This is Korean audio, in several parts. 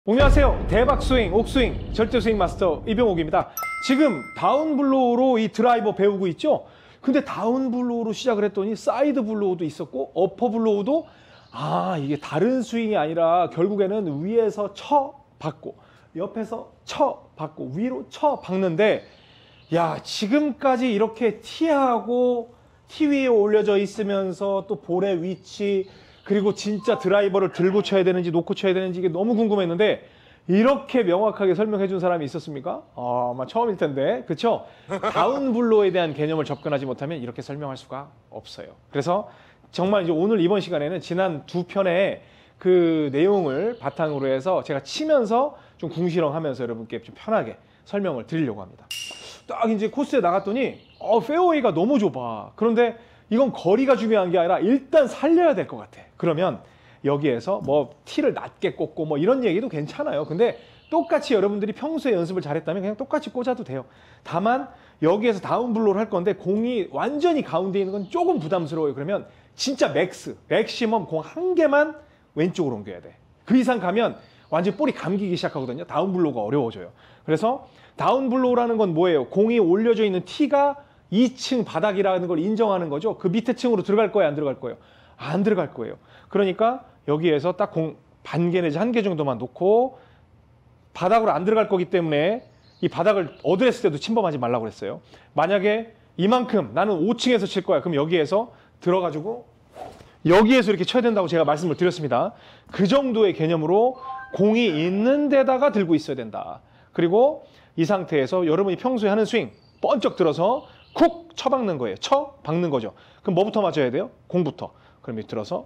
안녕하세요. 대박 스윙, 옥스윙, 절대 스윙 마스터 이병옥입니다. 지금 다운블로우로 이 드라이버 배우고 있죠? 근데 다운블로우로 시작을 했더니 사이드 블로우도 있었고 어퍼블로우도 이게 다른 스윙이 아니라 결국에는 위에서 쳐 받고 옆에서 쳐 받고 위로 쳐 박는데 야, 지금까지 이렇게 티하고 티 위에 올려져 있으면서 또 볼의 위치 그리고 진짜 드라이버를 들고 쳐야 되는지 놓고 쳐야 되는지 이게 너무 궁금했는데 이렇게 명확하게 설명해 준 사람이 있었습니까? 아마 처음일 텐데 그쵸? 다운블로우에 대한 개념을 접근하지 못하면 이렇게 설명할 수가 없어요. 그래서 정말 이제 오늘 이번 시간에는 지난 두 편의 그 내용을 바탕으로 해서 제가 치면서 좀 궁시렁하면서 여러분께 좀 편하게 설명을 드리려고 합니다. 딱 이제 코스에 나갔더니 페어웨이가 너무 좁아. 그런데 이건 거리가 중요한 게 아니라 일단 살려야 될 것 같아. 그러면 여기에서 뭐 티를 낮게 꽂고 뭐 이런 얘기도 괜찮아요. 근데 똑같이 여러분들이 평소에 연습을 잘했다면 그냥 똑같이 꽂아도 돼요. 다만 여기에서 다운블로우를 할 건데 공이 완전히 가운데 있는 건 조금 부담스러워요. 그러면 진짜 맥시멈 공 한 개만 왼쪽으로 옮겨야 돼. 그 이상 가면 완전 볼이 감기기 시작하거든요. 다운블로우가 어려워져요. 그래서 다운블로우라는 건 뭐예요? 공이 올려져 있는 티가 2층 바닥이라는 걸 인정하는 거죠. 그 밑에 층으로 들어갈 거예요? 안 들어갈 거예요? 안 들어갈 거예요. 그러니까 여기에서 딱 공 반 개 내지 한 개 정도만 놓고 바닥으로 안 들어갈 거기 때문에 이 바닥을 어드레스 때도 침범하지 말라고 그랬어요. 만약에 이만큼 나는 5층에서 칠 거야. 그럼 여기에서 들어가지고 여기에서 이렇게 쳐야 된다고 제가 말씀을 드렸습니다. 그 정도의 개념으로 공이 있는 데다가 들고 있어야 된다. 그리고 이 상태에서 여러분이 평소에 하는 스윙 번쩍 들어서 쿡 쳐박는 거예요. 쳐박는 거죠. 그럼 뭐부터 맞아야 돼요? 공부터. 그럼 이렇게 들어서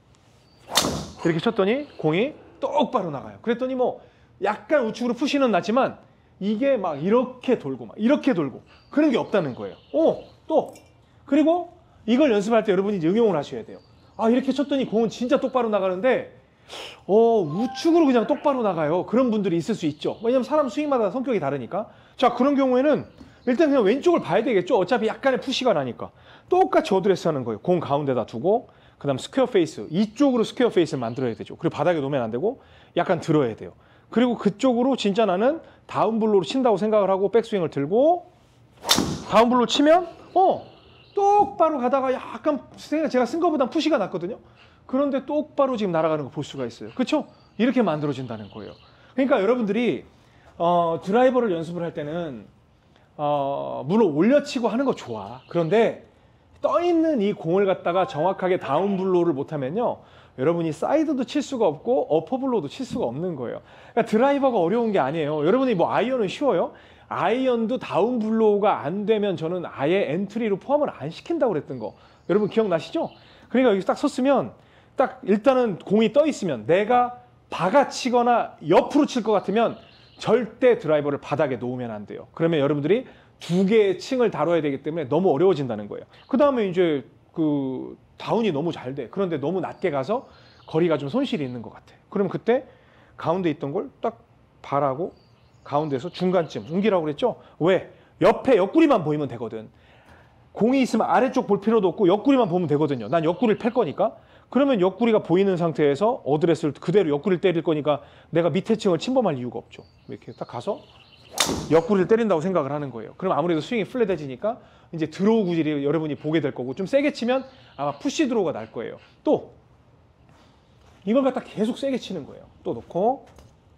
이렇게 쳤더니 공이 똑바로 나가요. 그랬더니 뭐 약간 우측으로 푸시는 났지만 이게 막 이렇게 돌고 막 이렇게 돌고 그런 게 없다는 거예요. 또 그리고 이걸 연습할 때 여러분이 이제 응용을 하셔야 돼요. 이렇게 쳤더니 공은 진짜 똑바로 나가는데 우측으로 그냥 똑바로 나가요. 그런 분들이 있을 수 있죠. 왜냐면 사람 스윙마다 성격이 다르니까. 자, 그런 경우에는 일단 그냥 왼쪽을 봐야 되겠죠. 어차피 약간의 푸시가 나니까. 똑같이 어드레스 하는 거예요. 공 가운데다 두고 그 다음 스퀘어 페이스. 이쪽으로 스퀘어 페이스를 만들어야 되죠. 그리고 바닥에 놓으면 안 되고 약간 들어야 돼요. 그리고 그쪽으로 진짜 나는 다운블로우로 친다고 생각을 하고 백스윙을 들고 다운블로우 치면 똑바로 가다가 약간 제가 쓴 것보단 푸시가 났거든요. 그런데 똑바로 지금 날아가는 거 볼 수가 있어요. 그렇죠? 이렇게 만들어진다는 거예요. 그러니까 여러분들이 드라이버를 연습을 할 때는 물론 올려치고 하는 거 좋아. 그런데 떠있는 이 공을 갖다가 정확하게 다운블로우를 못하면요. 여러분이 사이드도 칠 수가 없고 어퍼블로우도 칠 수가 없는 거예요. 그러니까 드라이버가 어려운 게 아니에요. 여러분이 뭐 아이언은 쉬워요? 아이언도 다운블로우가 안 되면 저는 아예 엔트리로 포함을 안 시킨다고 그랬던 거. 여러분 기억나시죠? 그러니까 여기 딱 섰으면 딱 일단은 공이 떠 있으면 내가 박아치거나 옆으로 칠 것 같으면 절대 드라이버를 바닥에 놓으면 안 돼요. 그러면 여러분들이 두 개의 층을 다뤄야 되기 때문에 너무 어려워진다는 거예요. 그 다음에 이제 그 다운이 너무 잘 돼. 그런데 너무 낮게 가서 거리가 좀 손실이 있는 것 같아. 그럼 그때 가운데 있던 걸 딱 발하고 가운데서 중간쯤 옮기라고 그랬죠? 왜? 옆에 옆구리만 보이면 되거든. 공이 있으면 아래쪽 볼 필요도 없고 옆구리만 보면 되거든요. 난 옆구리를 팰 거니까. 그러면 옆구리가 보이는 상태에서 어드레스를 그대로 옆구리를 때릴 거니까 내가 밑에 층을 침범할 이유가 없죠. 이렇게 딱 가서 옆구리를 때린다고 생각을 하는 거예요. 그럼 아무래도 스윙이 플랫해지니까 이제 드로우 구질이 여러분이 보게 될 거고 좀 세게 치면 아마 푸시 드로우가 날 거예요. 또 이걸 갖다 계속 세게 치는 거예요. 또 놓고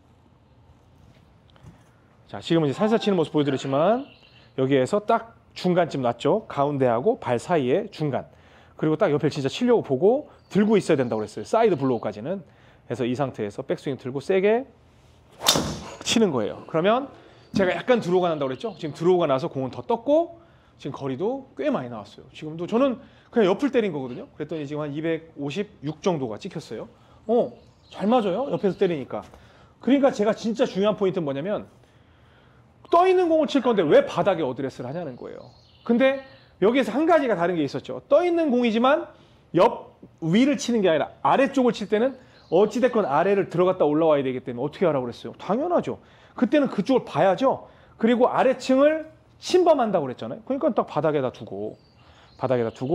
자, 지금은 이제 살살 치는 모습 보여드렸지만 여기에서 딱 중간쯤 놨죠. 가운데하고 발 사이에 중간. 그리고 딱 옆에 진짜 치려고 보고 들고 있어야 된다고 그랬어요. 사이드 블로우까지는. 그래서 이 상태에서 백스윙 들고 세게 치는 거예요. 그러면 제가 약간 드로우가 난다고 그랬죠. 지금 드로우가 나서 공은 더 떴고 지금 거리도 꽤 많이 나왔어요. 지금도 저는 그냥 옆을 때린 거거든요. 그랬더니 지금 한 256 정도가 찍혔어요. 잘 맞아요. 옆에서 때리니까. 그러니까 제가 진짜 중요한 포인트는 뭐냐면 떠있는 공을 칠 건데 왜 바닥에 어드레스를 하냐는 거예요. 근데 여기에서 한 가지가 다른 게 있었죠. 떠있는 공이지만 옆 위를 치는 게 아니라 아래쪽을 칠 때는 어찌됐건 아래를 들어갔다 올라와야 되기 때문에 어떻게 하라고 그랬어요? 당연하죠. 그때는 그쪽을 봐야죠. 그리고 아래층을 침범한다고 그랬잖아요. 그러니까 딱 바닥에다 두고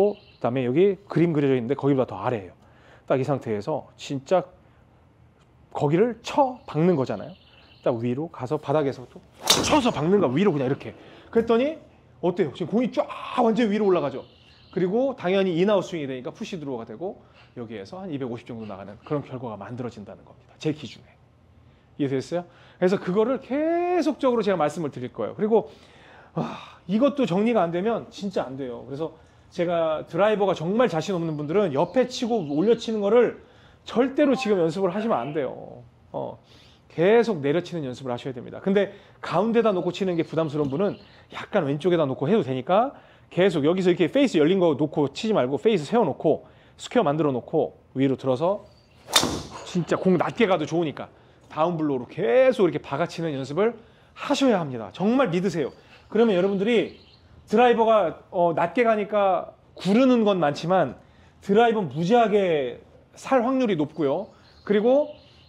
그다음에 여기 그림 그려져 있는데 거기보다 더 아래예요. 딱 이 상태에서 진짜 거기를 쳐 박는 거잖아요. 딱 위로 가서 바닥에서 또 쳐서 박는 거 위로 그냥 이렇게. 그랬더니 어때요? 지금 공이 쫙 완전 위로 올라가죠. 그리고 당연히 인아웃 스윙이 되니까 푸시 드로우가 되고 여기에서 한 250 정도 나가는 그런 결과가 만들어진다는 겁니다. 제 기준에. 이해됐어요? 그래서 그거를 계속적으로 제가 말씀을 드릴 거예요. 그리고 이것도 정리가 안 되면 진짜 안 돼요. 그래서 제가 드라이버가 정말 자신 없는 분들은 옆에 치고 올려치는 거를 절대로 지금 연습을 하시면 안 돼요. 계속 내려치는 연습을 하셔야 됩니다. 근데 가운데다 놓고 치는 게 부담스러운 분은 약간 왼쪽에다 놓고 해도 되니까 계속 여기서 이렇게 페이스 열린 거 놓고 치지 말고 페이스 세워놓고 스퀘어 만들어 놓고 위로 들어서 진짜 공 낮게 가도 좋으니까 다운블로우로 계속 이렇게 박아치는 연습을 하셔야 합니다. 정말 믿으세요. 그러면 여러분들이 드라이버가 낮게 가니까 구르는 건 많지만 드라이버는 무지하게 살 확률이 높고요. 그리고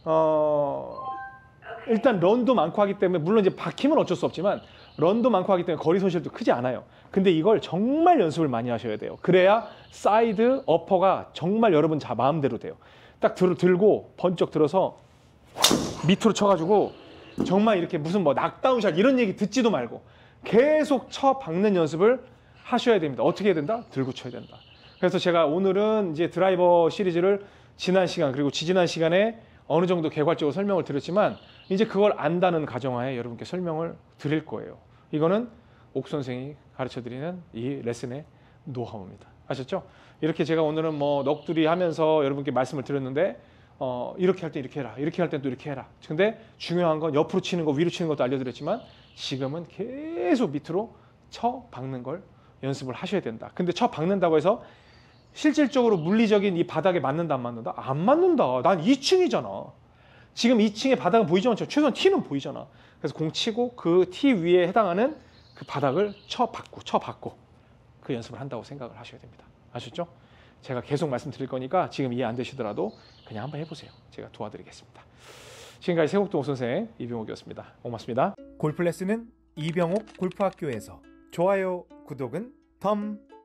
일단 런도 많고 하기 때문에 물론 이제 박힘은 어쩔 수 없지만 런도 많고 하기 때문에 거리 손실도 크지 않아요. 근데 이걸 정말 연습을 많이 하셔야 돼요. 그래야 사이드 어퍼가 정말 여러분 마음대로 돼요. 딱 들고 번쩍 들어서 밑으로 쳐가지고 정말 이렇게 무슨 뭐 낙다운샷 이런 얘기 듣지도 말고 계속 쳐 박는 연습을 하셔야 됩니다. 어떻게 해야 된다? 들고 쳐야 된다. 그래서 제가 오늘은 이제 드라이버 시리즈를 지난 시간 그리고 지지난 시간에 어느 정도 개괄적으로 설명을 드렸지만 이제 그걸 안다는 가정하에 여러분께 설명을 드릴 거예요. 이거는 옥 선생이 가르쳐드리는 이 레슨의 노하우입니다. 아셨죠? 이렇게 제가 오늘은 뭐 넋두리 하면서 여러분께 말씀을 드렸는데 이렇게 할 때 이렇게 해라. 이렇게 할 때 또 이렇게 해라. 근데 중요한 건 옆으로 치는 거 위로 치는 것도 알려드렸지만 지금은 계속 밑으로 쳐 박는 걸 연습을 하셔야 된다. 근데 쳐 박는다고 해서 실질적으로 물리적인 이 바닥에 맞는다 안 맞는다? 안 맞는다. 난 2층이잖아. 지금 2층에 바닥은 보이지 않죠? 최소한 티는 보이잖아. 그래서 공 치고 그 티 위에 해당하는 그 바닥을 쳐 박고 그 연습을 한다고 생각을 하셔야 됩니다. 아셨죠? 제가 계속 말씀드릴 거니까 지금 이해 안 되시더라도 그냥 한번 해보세요. 제가 도와드리겠습니다. 지금까지 세곡동 선생 이병옥이었습니다. 고맙습니다. 골프 레슨은 이병옥 골프학교에서 좋아요, 구독은 덤